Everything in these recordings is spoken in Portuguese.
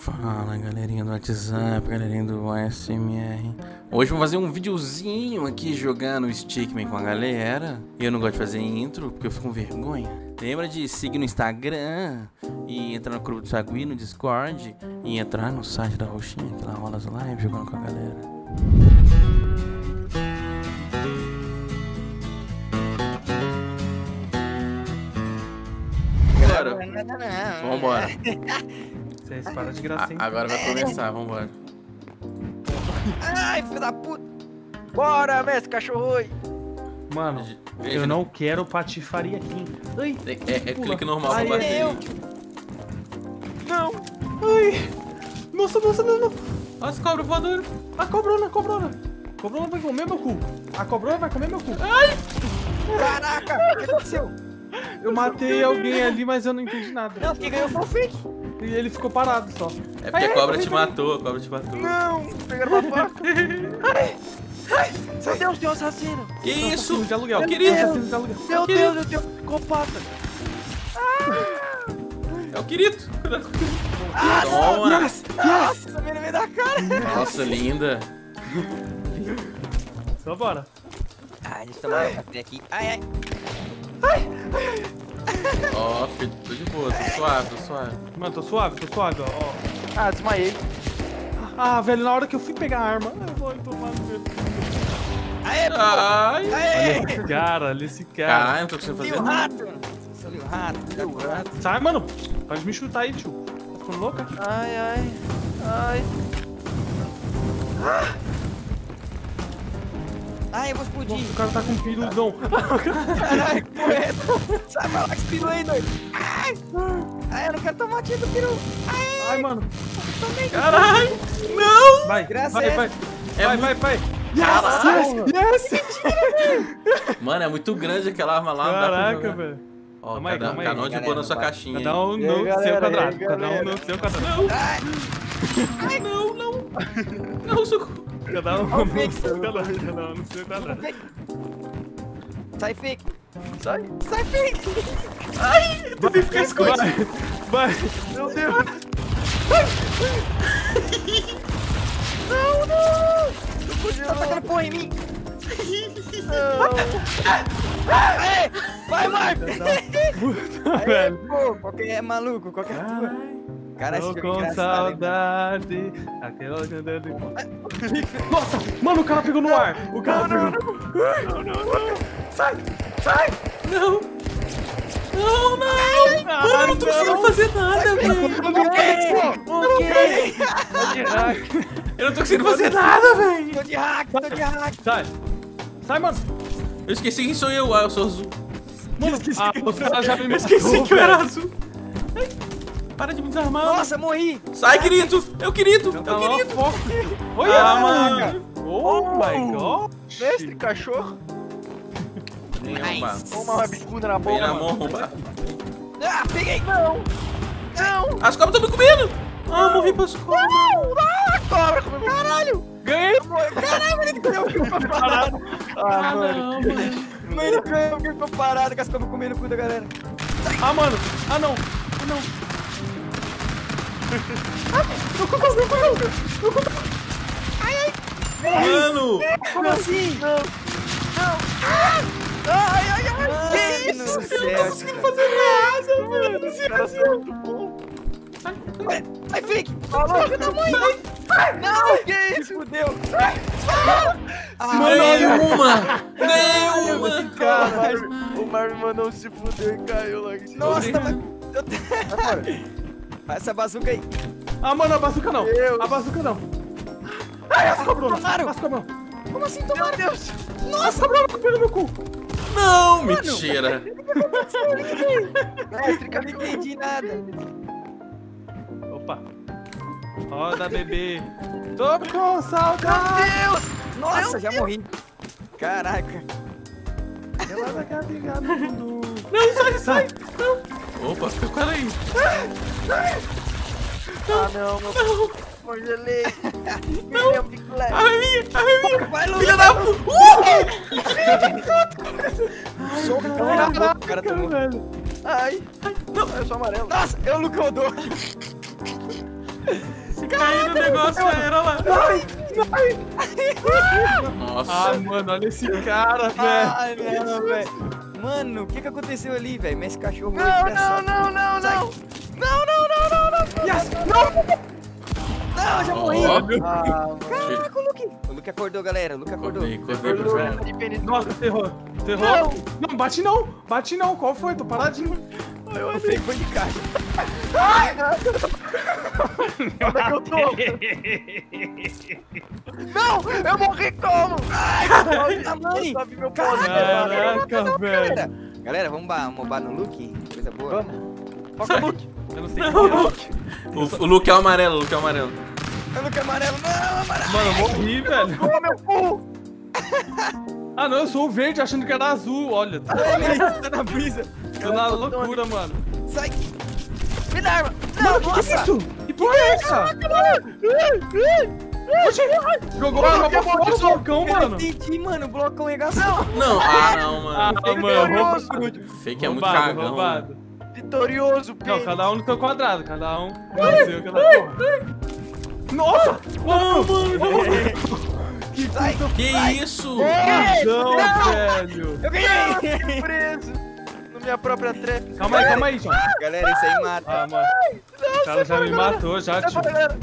Fala galerinha do WhatsApp, galerinha do ASMR. Hoje vou fazer um videozinho aqui jogando Stickman com a galera. Eu não gosto de fazer intro porque eu fico com vergonha. Lembra de seguir no Instagram e entrar no grupo do Sagui, no Discord e entrar no site da Roxinha, que lá rola as lives jogando com a galera. Vambora. Vocês param de gracinha. Agora vai começar, vambora. Ai, filho da puta! Bora, mestre cachorro! Mano, Veja, eu não quero patifaria aqui. Ai, É clique normal pra Ai, bater. Não! ai. Nossa, não. Olha as cobras voadoras. A cobrona. Cobrona vai comer meu cu. A cobrona vai comer meu cu. Caraca! O que aconteceu? Eu matei alguém ali, mas eu não entendi nada. Não, quem ganhou foi o Fake! E ele ficou parado só. É porque a cobra te matou, a cobra te matou. Não! Pegaram uma faca! Ai! Meu Deus, tem um assassino! Que isso? Assassino de aluguel. Querido. Assassino de aluguel. Meu Deus, eu tenho um psicopata! É o Kirito. Ah, Toma. Yes! Nossa, também no meio da cara! Nossa, linda. Só bora. Ai, deixa eu tomar um café aqui. Ai! Ó, tô de boa, tô suave. Mano, tô suave, ó. Ah, desmaiei. Ah, velho, na hora que eu fui pegar a arma, eu vou tomar no meu. Aê, pô! Ai. Aê! Olha esse cara. Caralho, não tô conseguindo Tem fazer o nada. rato! Seu rato, tem o rato. Sai, mano. Pode me chutar aí, tio. Tá ficando louca? Ai! Ai, eu vou explodir! Nossa, o cara tá com um piruzão. Caralho, correto! Sai pra lá com esse peru aí, doido! Ai, eu não quero tomar tiro do peru! Ai, mano. Caralho. Não. Vai, Graças vai. é- Vai. Caralho. Yes! Mano, é muito grande aquela arma lá. Não dá pra Caraca, jogar. velho. Ó, Calma aí, calma aí, canão de boa galera, na sua vai. caixinha. Cada um E aí, no galera, seu e quadrado. aí, Cada um galera? no seu quadrado. Ai, Não, socorro. Cada um Ó, no fake. seu quadrado. Cada um no seu quadrado. sai, Fake! Sai, Fake! Tentei ficar escondido. Vai. Meu Deus! Não! Tá atacando porra em mim! Aê! Vai, Marco! Puta, velho. Pô, qualquer maluco, qualquer coisa. Cara, esse Tô jogo é com engraçado, hein, saudade. Aquela cantando. Nossa, mano, o cara pegou no ar. O cara pegou. Não. Sai. Não. Mano, eu não tô conseguindo fazer nada, velho. Eu não tô conseguindo fazer nada, velho. Tô de hack! Sai, mano. Eu esqueci quem sou eu. Ah, eu sou azul. Mano, ela já me Eu matou, esqueci que eu era velho. azul. Ai, para de me desarmar. Nossa, morri! Sai, querido. Eu querido. Tá lá, foco. Ah, Olha, mano. Oh my god. Mestre cachorro! Vem, arrombar. Toma uma bicuda na Vem boca! na mão, arrombar. Ah, peguei! Não! As cobras estão me comendo. Ah, morri pras cobras. Ah, cobra comeu! Caralho! Ganhei. Caralho, ele ganhou que ficou parado! Ah, não, mano. Ele ganhou que ficou parado com as cobras comendo o cu da galera! Ah, mano. Ah, não. Mano. Como assim? Não! Ai! Que isso? Eu não tô conseguindo fazer nada, mano. Sai, Fake! Filho da mãe! Não! Que isso? Fudeu! Ganhei uma. Caralho! O Marvin não se fudeu e caiu lá em cima. Nossa, essa bazuca aí! Ah, mano, a bazuca não. Deus. A bazuca não. Ai, as cobrona. Tomaram. As cobrona. Como assim tomaram? Meu Deus! As cobrona pegou meu cu. Não, mentira. Mestre, que eu não entendi nada! Opa. Roda, bebê. Tô com saudade. Deus! Nossa, já morri! Caraca! Ela vai caminhar no mundo. Não, sai. Não. Opa, fica com ela aí. Ah, não, meu congelei! Não! A minha. Vai, Lu! Filha da puta. O cara tomou. Ai! Não. Eu sou amarelo. Nossa, eu Luca Odor! Se cair no negócio, já era lá. Ai! Nossa. Ah, mano, olha esse cara, velho. Ai, não, velho. Mano, o que aconteceu ali, velho? Mas esse cachorro... Não. Yes! Não, já morri. Ó. Caraca, o Luke. O Luke acordou, galera. O Luke acordou. Acordei, velho. Nossa, terror. Não, bate não. Qual foi? Tô paradinho. Eu achei que foi de caixa. Onde é que eu tô? Não, eu morri como? Ai, A mãe. sabe meu poder. Caraca, velho. Galera, vamos mobar no Luke? Coisa boa. Vamos. Foca o Luke. Eu não sei quem é. O Luke é o amarelo, o Luke é o amarelo. Eu não quero amarelo, não, amarelo. Mano, eu morri, velho. Toma meu cu. Ah, não, eu sou o verde achando que era azul. Olha, Tá na brisa. tô na loucura, mano. Sai. Me dá arma. Mano, que é isso? Que porra é essa? Oxi, jogou a arma pra fora do blocão, Eu mano. entendi, mano. O blocão regaçou. Não, não, mano. mano. Fake é muito Roubado, cagão. roubado. Vitorioso, Não, Pedro. cada um no seu quadrado, cada um no seu quadrado. Nossa! Mano! Que isso? Não, velho! Eu ganhei. Preso. Na minha própria trap. Calma aí, João. Galera, isso aí mata. Ah, mano. O cara já me matou, já, tio.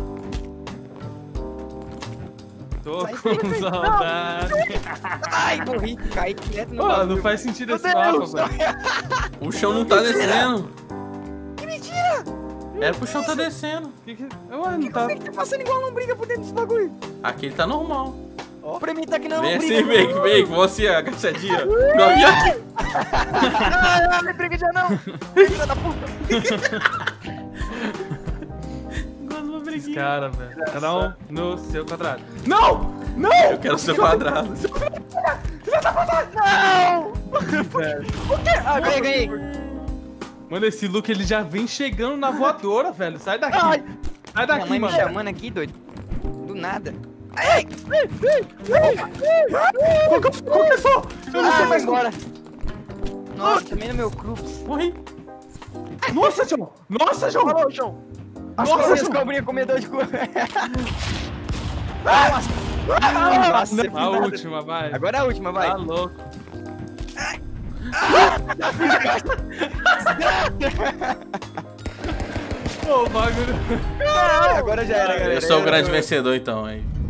Tô com saudade. Ai, morri. Caí direto no Pô, não bagulho. faz sentido esse Meu mapa, Deus. velho. O chão não tá descendo. Que mentira. Era pro chão tá descendo. Ué, não tá... Como é que tá passando igual uma lombriga por dentro desse bagulho? Aqui ele tá normal. Pra mim tá que não Vem lombriga. assim, vem, você, agachadinha. Igual a minha. Ai, me briga já não. Filha da puta. Esse cara, velho. Cada um no seu quadrado. Não! Não! Eu quero ser quadrado. Não. Velho. Ah, Ganhei. Mano, esse Luke ele já vem chegando na voadora, velho. Sai daqui. Ai. Sai Minha daqui, mãe me mano. chamando aqui, doido. Do nada. Começou! Eu não sei mais embora. Nossa, também no meu crux. Morri. Nossa, João! Nossa, João! Falou, João. Nossa, João! Cobrinha comedor de cu. Nossa, Nossa, a última, vai. Agora é a última, vai. Tá louco. Ô, bagulho. Agora já era, galera. Eu sou o grande vencedor, então, aí.